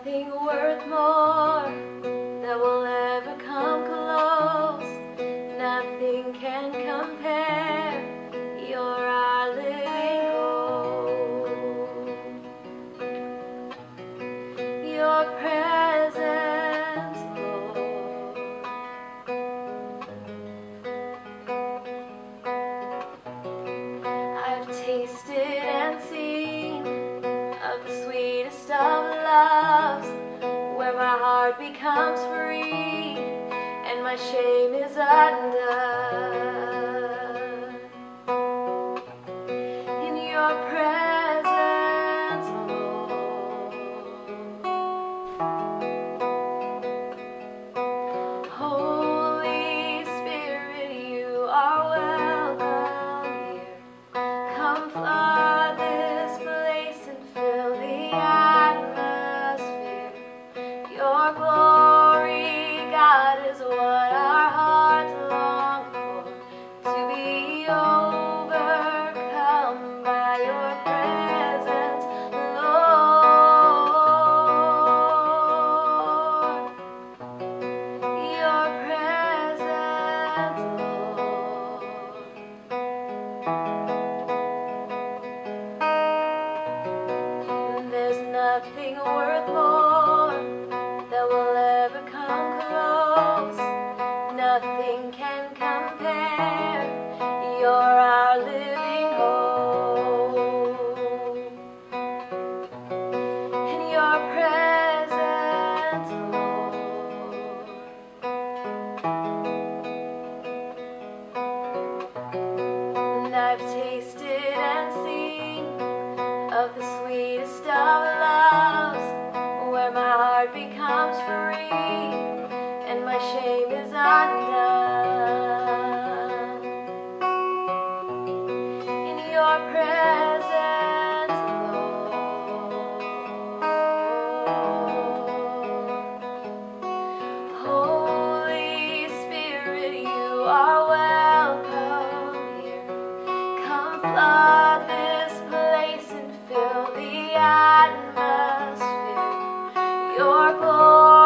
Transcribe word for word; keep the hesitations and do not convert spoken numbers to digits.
nothing worth more that will ever come close. Nothing can compare. You're our living hope. Your presence, Lord. I've tasted and seen of the sweetest of loves, where my heart becomes free and my shame is undone. In your presence, Lord. Holy Spirit, you are welcome here. Come flood this place and fill the atmosphere. Your glory, God, is what our hearts long for, to be overcome by your presence, Lord. Your presence, Lord. There's nothing worth more that will ever come close. Nothing can compare. You're our living hope. In your presence, Lord. And I've tasted and seen of the sweetest of loves, where my heart becomes free and my shame is undone. In your presence, Lord. Holy Spirit, you are welcome here. Come flood this place and fill the atmosphere. Your glory,